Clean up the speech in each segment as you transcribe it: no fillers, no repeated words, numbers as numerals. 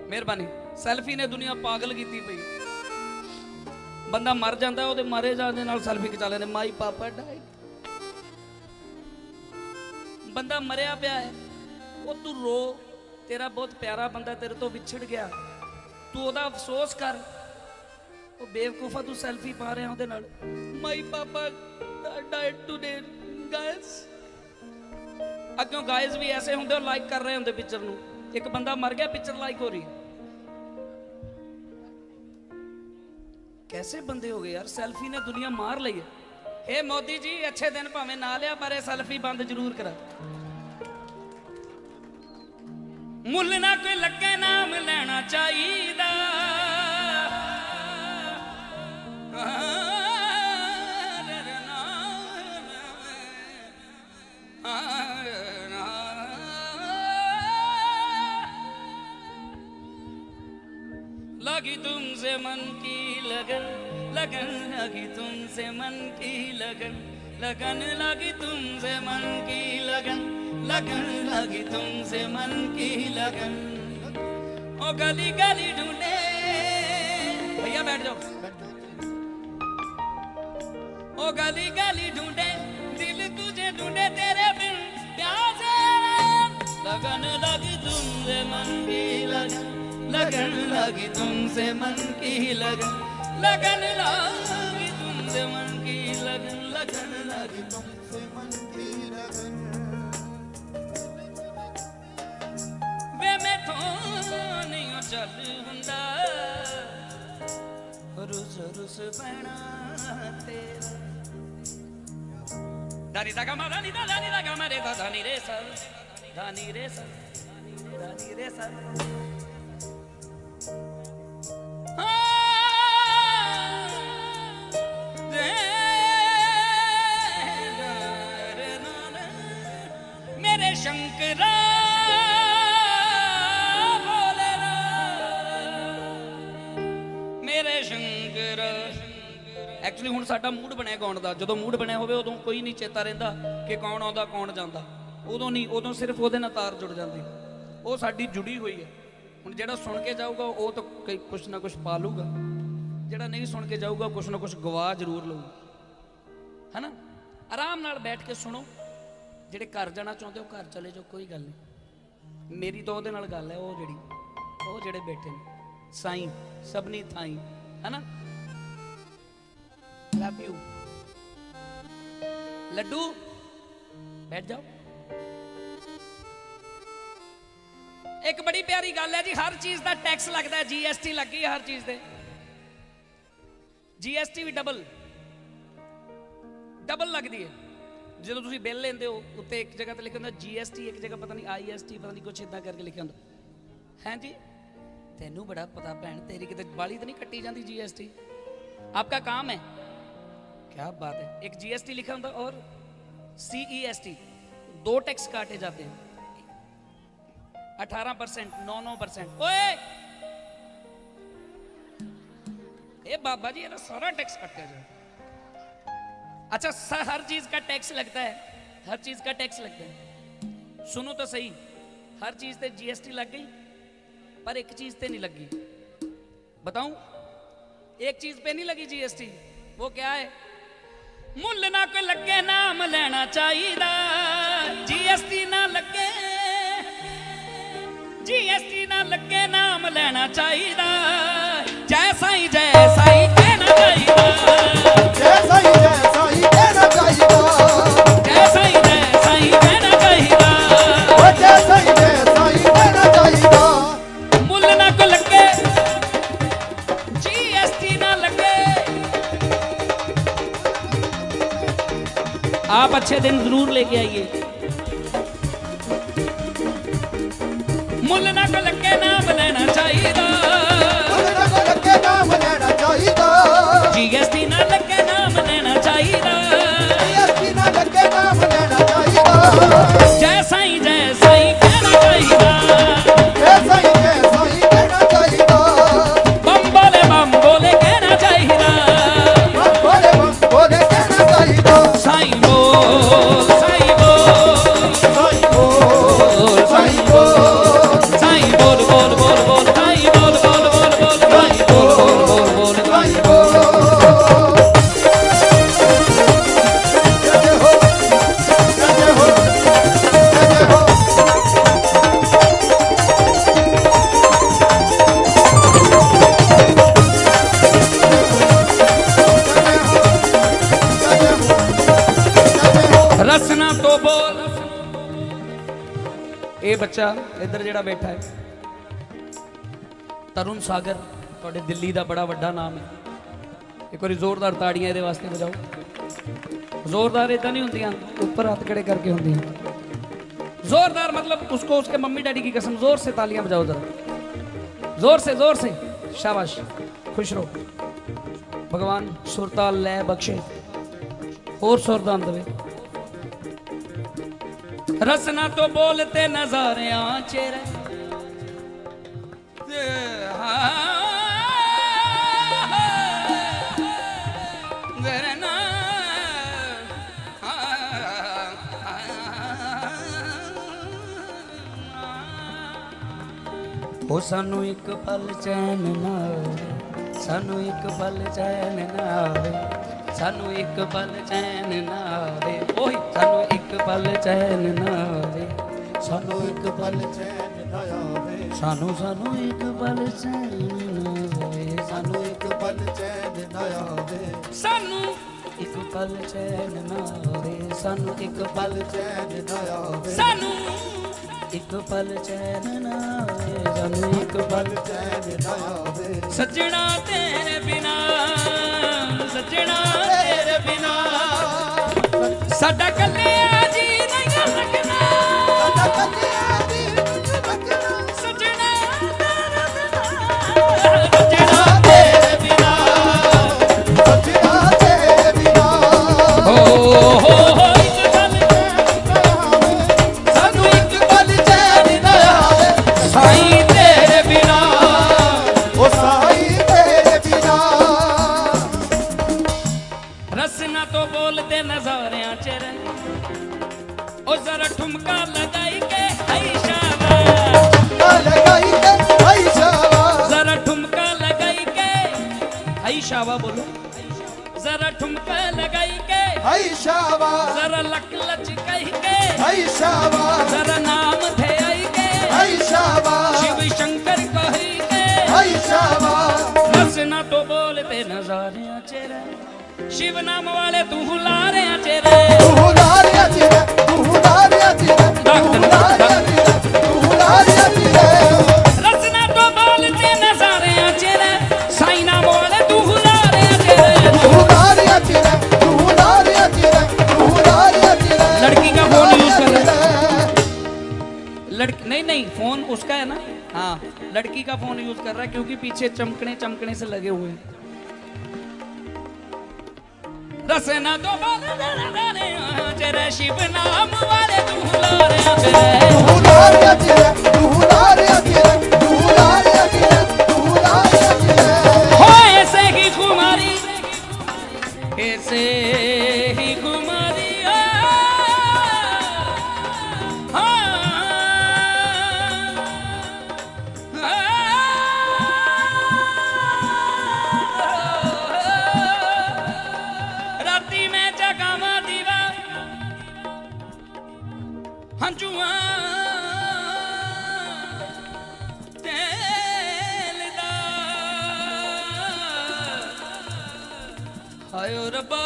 मेहरबानी। सैल्फी ने दुनिया पागल की पई। बंदा मर जाता है, मारे जाने नाल सैल्फी खिचा लेने, माई पापा डाइड। बंदा मरिया पिया है, वो तू रो, तेरा बहुत प्यारा बंदा तेरे तो विछड़ गया, तू ओदा अफसोस कर। वो बेवकूफा तू सैल्फी पा रहा ओदे नाल, my papa died today guys. अगों गाइस भी ऐसे होंगे लाइक कर रहे होंगे पिक्चर नू। एक बंदा मर गया, पिक्चर लाइक हो रही। कैसे बंदे हो गए यार, सैल्फी ने दुनिया मार ली है। हे मोदी जी अच्छे दिन भावें ना लिया पर सैल्फी बंद जरूर करा। मुल ना कोई लगे नाम लेना चाहिए, लगी तुमसे मन की लगन, लगन लगी तुमसे मन की लगन, लगन लगी तुमसे मन की लगन, लगन लगी तुमसे मन की लगन। ओ गली गली ढूंढे, भैया बैठ जाओ। ओ गली गली ढूंढे, दिल तुझे ढूंढे तेरे बिन प्यासे। लगन लगी तुमसे मन की लगन, लगन लगी तुमसे मन की लगन, लगन लगी तुमसे मन की लगन, लगन लगी तुमसे मन की लगन। वे मैं तो नहीं चल हुंदा, रुस रुस पैना तेरा। दानी दा गा दानी दा दानी दा गा रे दा दानी रे सा, दानी रे सा, दानी रे सा। मेरे शंकरा बोले ना, मेरे शंकरा। एक्चुअली हुण साडा मूड बनया गाउण दा, जदों मूड बनया होवे उदों कोई नहीं चेता रहिंदा कि कौन आउंदा कौन जांदा। उदों नहीं, उदों सिर्फ उहदे नाल तार जुड़ जांदी, वो साडी जुड़ी हुई है। हुण जिहड़ा सुन के जाऊगा वो तो कई कुछ ना कुछ पा लूगा, जिहड़ा नहीं सुन के जाऊगा कुछ ना कुछ गवा जरूर लूगा, है ना। आराम नाल बैठ के सुनो। जिहड़े घर जाना चाहते हो घर चले जाओ, कोई गल नहीं। मेरी तो उहदे नाल गल है, वो जिहड़े बैठे ने साईं सबनी थाई, है ना। लव यू लड्डू, बैठ जाओ। एक बड़ी प्यारी गल है जी, हर चीज का टैक्स लगता है, जीएसटी लगी है हर चीज दे। जीएसटी भी डबल डबल लगती है। जो तुम बिल लेंदे हो उत्ते एक जगह तो लिखा होंदा जीएसटी, एक जगह पता नहीं आईएसटी, पता नहीं कुछ इदा करके लिखा होंदा। हैं जी तेनू बड़ा पता भैन, तेरी किते बाली तो नहीं कट्टी जाती जीएसटी। आपका काम है, क्या बात है। एक जीएसटी लिखा होंदा और सीईएसटी, 2 टैक्स काटे जाते हैं, 18%, 9%। ओए ए बाबा जी, ये सारा टैक्स कटा जाए। अच्छा, हर चीज का टैक्स लगता है, हर चीज का टैक्स लगता है। सुनो तो सही, हर चीज पे जीएसटी लग गई पर एक चीज पे नहीं लगी। बताऊं, एक चीज पे नहीं लगी जीएसटी, वो क्या है? मुल ना कोई लगे नाम लेना चाहिए, जीएसटी ना लगे, जीएसटी ना लगे नाम लेना चाहिए। जैसा ही कहना चाहिए, जैसा ही कहना चाहिए, जैसा ही कहना चाहिए, जैसा ही कहना चाहिए। मुल ना को लगे, जीएसटी ना लगे। आप अच्छे दिन जरूर लेके आइए। मुल ना को लगे नाम लेना चाहिए, मुल ना को लगे नाम लेना चाहिए, जीएसटी ना लगे नाम लेना चाहिए, जीएसटी ना लगे नाम लेना चाहिए। जैसा ही कहना चाहिए, जैसा ही कहना चाहिए। बम बोले कहना चाहिए, बम बोले कहना चाहिए। साईं बोल, साईं बोल, साईं बोल, साईं बोल, साईं बोल, बोल बोल बोल, साईं ये बच्चा इधर जेड़ा बैठा है तरुण सागर, थोड़े दिल्ली का बड़ा वड्डा नाम है। एक बार जोरदार ताड़ियां ये वास्ते बजाओ। जोरदार इतना नहीं होंदियां, ऊपर हाथ खड़े करके होंदियां। जोरदार मतलब उसको उसके मम्मी डैडी की कसम जोर से तालियां बजाओ जरा, जोर से। शाबाश, खुश रहो। भगवान सुरताल लय बख्शे, और सुरदान दवे। रसना तो बोलते नजारे चेहरे ओ सानू एक पल चैन ना आवे, सानू एक पल चैन ना आवे, सानू एक पल चैन ना आवे, ओही सानू एक पल चैन ना आवे, सानू एक पल चैन ना आवे, सानू एक पल चैन ना आवे, सानू एक पल चैन ना आवे, सानू एक पल चैन ना आवे, सानू एक पल चैन ना आवे, सानू एक पल चैन ना आवे, सानू एक पल चैन ना आवे। सजना तेरे बिना, सजना तेरे बिना साडा कल्लिया जी नहीं सकना, साडा कल्लिया जी नहीं सकना, सजना तेरे बिना, सजना तेरे बिना, सजना तेरे बिना। हो शावा बोलो जरा ठुमका लगाई के, हाय शावा जरा लक लचकाई के, हाय शावा जरा नाम थे आई के, हाय शावा शिव शंकर कही के, हाय शावा हंसना तो बोलते नजारे चेहरे, शिव नाम वाले तू हुलारे चेहरे, तू हुलारे चेहरे, तू हुलारे चेहरे, तू हुलारे चेहरे, तू हुलारे चेहरे। रचना तो बोलते नजारे चेहरे, साईं नाम वाले तू लड़की का फोन यूज कर रहा है, लड़की नहीं फोन उसका है ना, हाँ लड़की का फोन यूज कर रहा है क्योंकि पीछे चमकने से लगे हुए हैं। रसना तो तेरे शिव नाम वाले तू हो ऐसे ही कुमारी, ऐसे ही कुमारी राती में जगावा दीवा हंजुआ तेलदा, हायो रब्बा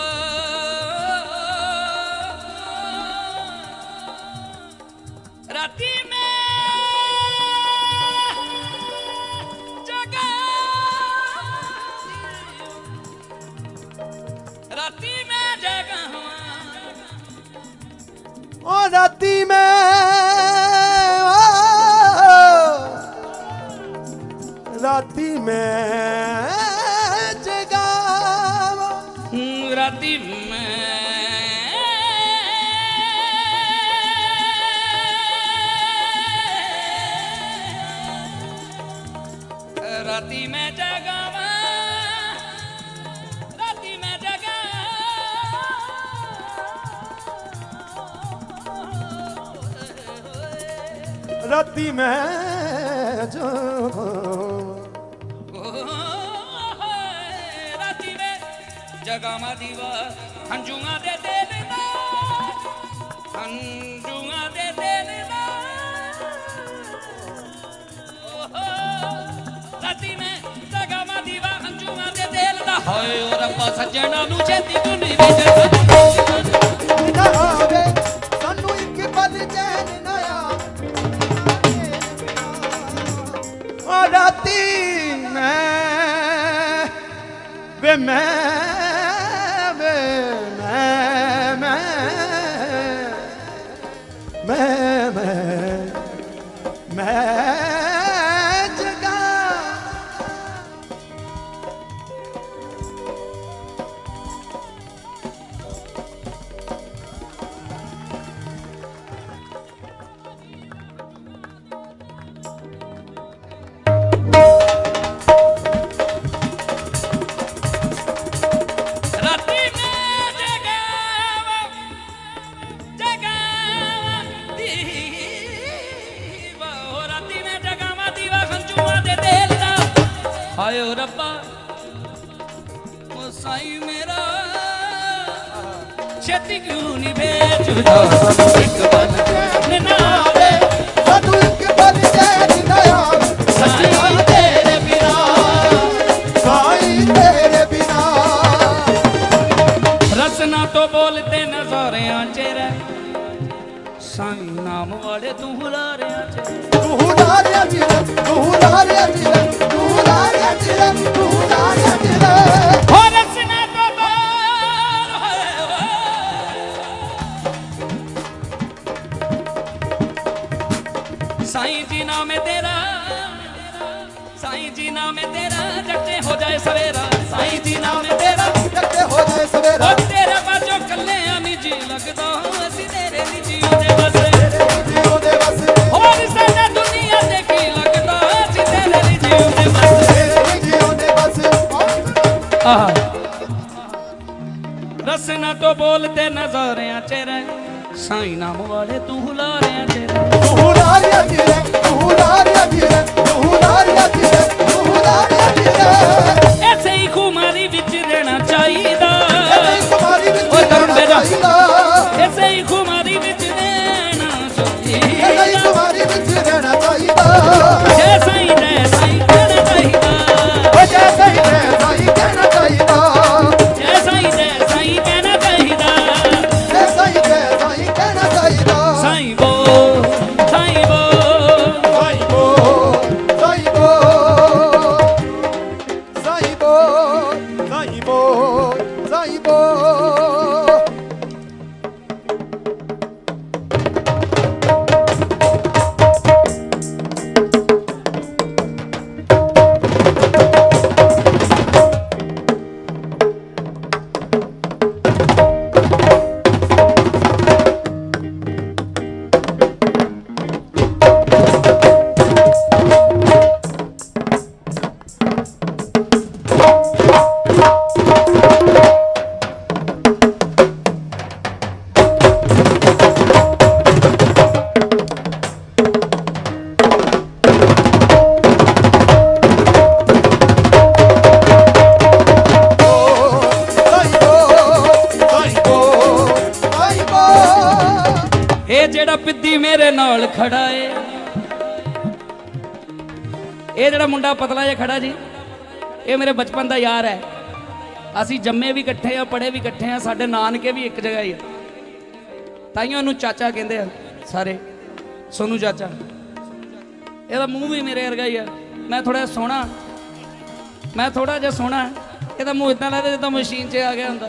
राती में जगा, राती में जगा, ओ राती में राती में जगावा, राती में राती में जगावा, राती में जगा, राती में जो राती में जगावा दीवा हंजुआ दे देना, हंजुआ दे देना, राती में जगावा दीवा हंजुआ दे देना, हाय रब्बा सज्जना नू छेती तू नहीं ना आवे, सानू एक पल चैन ना आवे। ਰਾਤੀ ਵੇ मैं जगा हायो रब्बा ओ साई मेरा छेती क्यों नहीं भेजदा एक बन ना आवे साधु एक बन चैन ना आवे साई तेरे बिना रसना तो बोलते नजारियां चेहरा साई नाम वाले तू हुलारियां साईं जी नाम है तेरा, साईं जी नाम है तेरा, जगते हो जाए सवेरा। साईं जी नाम है तेरा, जगते हो जाए सवेरा। और तेरा बाजो कल्ले आमी जी लगदा असी तेरे नी जियो दे बस, जियो दे बस। और साडा दुनिया दे की लगदा असी तेरे नी जियो दे बस, जियो दे बस। आहा रसना तो बोलते नजारियां चेहरे साईं नाम वाले तू हुलारियां चेहरे, तू हुलारियां चेहरे, तू हुलारियां चेहरे, तू हुलारियां चेहरे, तू हुलारियां चेहरे। ऐसे ही खुमारी विच रहना चाहिदा, ऐसे ही खुमारी विच रहना चाहिदा, ऐसे ही खुमारी विच रहना चाहिदा, ऐसे ही खुमारी विच रहना चाहिदा। जय साईं कहना चाहिदा, ओ जय साईं कहना चाहिदा, जय साईं कहना चाहिदा, जय साईं कहना चाहिदा। साईं बोल, साईं बोल, साईं बोल, साईं बोल, साईं बोल, साईं बोल, साईं बोल। पिद्दी मेरे नाल खड़ा है, ये जड़ा मुंडा पतला जिहा खड़ा जी, ये मेरे बचपन का यार है। असी जम्मे भी इकट्ठे हैं, पढ़े भी इकट्ठे हैं, साडे नानके भी एक जगह ही है, ताइयों इहनूं चाचा कहंदे आ सारे, सोनू चाचा। ਇਹਦਾ ਮੂੰਹ भी मेरे वर्गा ही है, मैं थोड़ा सोहना, मैं थोड़ा जिहा सोहना, ਇਹਦਾ ਮੂੰਹ इतना लगता जिद्दां मशीन 'ਚ आ गया हुंदा।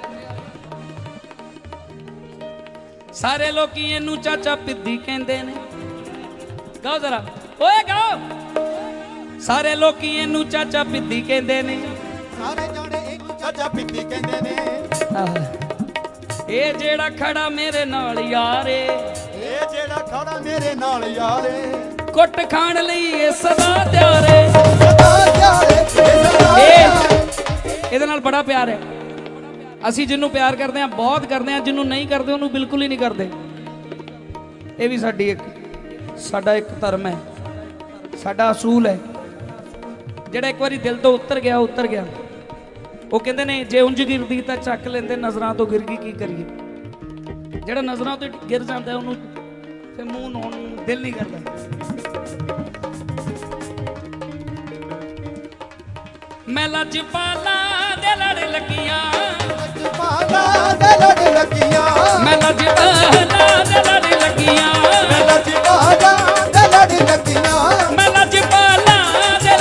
सारे लोग इनू चाचा पिद्दी कहते ने, गाओ जरा ओए गाओ। सारे लोग इनू चाचा पिद्दी कहते ने, सारे जाने इनू चाचा पिद्दी कहते ने। ये जेड़ा खड़ा मेरे नाल यारे, ये जेड़ा खड़ा मेरे नाल यारे, कुट खाण लई ये सदा त्यारे, सदा त्यारे, ਇਹਦੇ ਨਾਲ बड़ा प्यार है। ਅਸੀਂ ਜਿਹਨੂੰ ਪਿਆਰ ਕਰਦੇ ਹਾਂ ਬਹੁਤ ਕਰਦੇ ਹਾਂ, ਜਿਹਨੂੰ ਨਹੀਂ ਕਰਦੇ ਉਹਨੂੰ ਬਿਲਕੁਲ ਹੀ ਨਹੀਂ ਕਰਦੇ। ਇਹ ਵੀ ਸਾਡਾ ਇੱਕ ਧਰਮ ਹੈ, ਸਾਡਾ ਅਸੂਲ ਹੈ। ਜਿਹੜਾ ਇੱਕ ਵਾਰੀ ਦਿਲ ਤੋਂ ਉਤਰ ਗਿਆ ਉਤਰ ਗਿਆ। ਉਹ ਕਹਿੰਦੇ ਨੇ ਜੇ ਉਂਝ ਗਿਰਦੀ ਤਾਂ ਚੱਕ ਲੈਂਦੇ, ਨਜ਼ਰਾਂ ਤੋਂ ਗਿਰ ਗਈ ਕੀ ਕਰੀਏ। ਜਿਹੜਾ ਨਜ਼ਰਾਂ ਤੋਂ ਗਿਰ ਜਾਂਦਾ ਉਹਨੂੰ ਫਿਰ ਮੂੰਹ ਲਾਉਣ ਨੂੰ ਦਿਲ ਨਹੀਂ ਕਰਦਾ। ਮੈਂ ਲਜਪਾਲਾਂ ਦੇ ਲੜ ਲੱਗੀਆਂ, ਲਜਪਾਲਾਂ ਦੇ ਲੜ ਲੱਗੀਆਂ, ਮੈਂ ਲਜਪਾਲਾਂ ਦੇ ਲੜ ਲੱਗੀਆਂ, ਮੈਂ ਲਜਪਾਲਾਂ ਦੇ ਲੜ ਲੱਗੀਆਂ, ਮੈਂ ਲਜਪਾਲਾਂ ਦੇ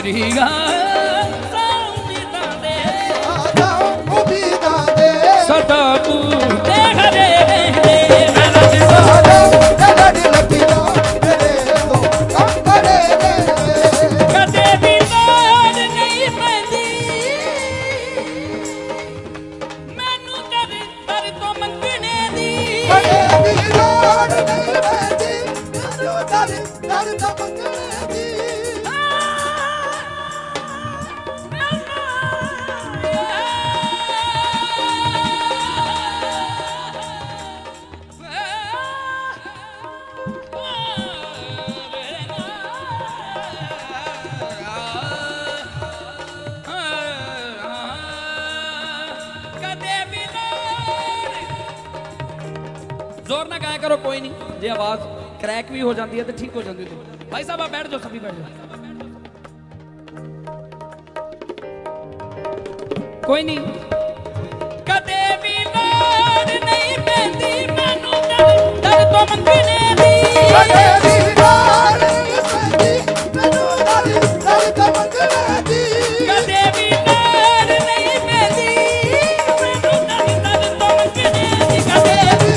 ਮੇਰੀਆਂ ਉਮੀਦਾਂ ਦੇ ਆਜਾ ਉਮੀਦਾਂ ਦੇ ਸਦਾ ਪੂਰੇ ਹਰੇ ਰਹਿੰਦੇ ਮੇਰਾ ਆਜਾ ਲੜ ਲੱਗੀਆਂ ਮੇਰੇ ਤੋਂ ਕੰਮ ਬੜੇ ਰਹਿੰਦੇ ਕਦੇ ਵੀ ਲੋੜ ਨਹੀਂ ਪੈਂਦੀ ਮੈਨੂੰ ਦਰ ਤੋਂ ਮੰਗਣੇ ਦੀ ਕਦੇ ਵੀ ਲੋੜ ਨਹੀਂ ਪੈਂਦੀ ਮੈਨੂੰ ਦਰ ਤੋਂ ਮੰਗਣੇ ਦੀ जोर ना गाया करो कोई नहीं जे आवाज क्रैक भी हो जाती है तो ठीक हो जाती है भाई साहब आप बैठ जाओ सभी बैठ जाओ कोई नहीं कदे भी लोड़ नहीं पैंदी मैनू दर तो मंगने दी कदे भी लोड़ नहीं पैंदी मैनू दर तो मंगने दी कदे भी लोड़ नहीं पैंदी मैनू दर तो मंगने दी कदे भी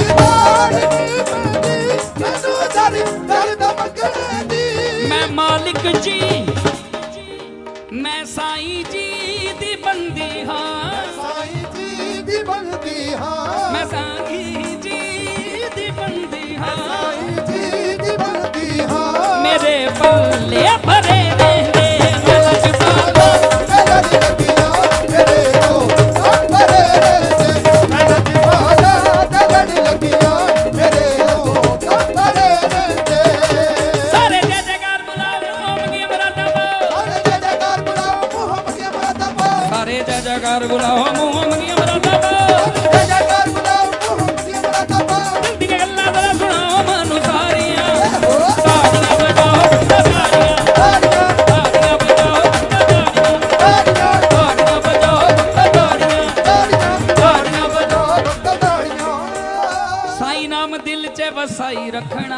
मैं मालिक जी मैं साईं जी दी बंदी हाँ साईं जी दी बंदी हाँ मैं साईं जी दी बंदी हाँ साईं जी दी बंदी हाँ मेरे पल्ले भरे रहंदे मैं लजपाला मेरा लगीਆਂ ਮੇਰੇ ਤੋਂ ਕੰਮ ਬੜੇ ਰਹਿੰਦੇ ਮੈਂ ਲਜਪਾਲਾ ਤੇ ਲੜ ਲੱਗੀਆਂ ਮੇਰੇ ਤੋਂ ਕੰਮ ਬੜੇ ਰਹਿੰਦੇ सारे जय जयकार बुलाओ मोहम्मदी मरादा ਸਾਰੇ ਜੈ ਜੈਕਾਰ ਬੁਲਾਓ ਮੁਹੰਮਦ ਮਰਾਦਾ ਪਾ सारे जय जयकार बुलाओ मोहम्मदी मरादा ਜੈ ਜੈਕਾਰ ਬੁਲਾਓ ਮੁਹੰਮਦ ਮਰਾਦਾ ਪਾ दिल दी गल्लां जरा सुनाओ मानू सारियां ताड़ियां बजाओ ताड़ियां ਤਾੜੀਆਂ ताड़ियां बजाओ ताड़ियां ਤਾੜੀਆਂ ताड़ियां बजाओ ताड़ियां ਤਾੜੀਆਂ ताड़ियां बजाओ ਤਾੜੀਆਂ साईं नाम दिल च वसाई रखना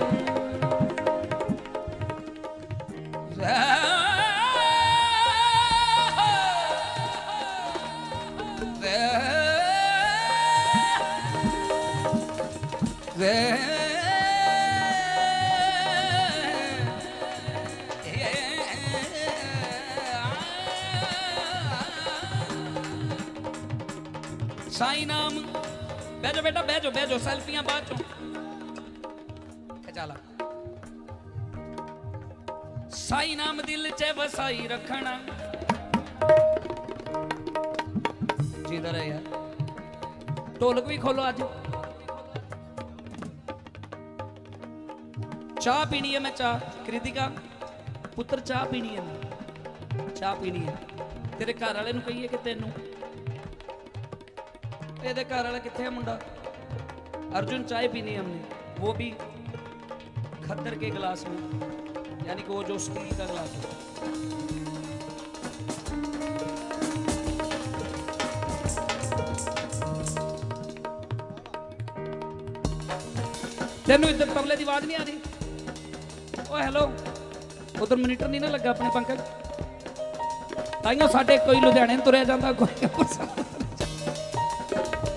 साईं नाम बह जाओ बेटा बह जाओ सेल्फियां बाद चो चला साईं नाम दिल च वसाई रखना जिधर है यार ढोलक भी खोलो आज चाह पीनी है मैं चाह कृतिका पुत्र चाह पीनी है मैं चाह पीनी है तेरे घर वाले कहिए कि तेनू ਇਹਦੇ ਘਰ ਵਾਲਾ किथे है मुंडा अर्जुन चाय पीनी है हमने वो भी खद्दर के गिलास में यानी कि वो जो स्टील का गिलास है तेनू इधर तबले की आवाज नहीं आ रही ओ हेलो उधर मॉनिटर नहीं ना लगा अपने पंकज ताइयों साडे कोई लुधियाने तुरिया जांदा कोई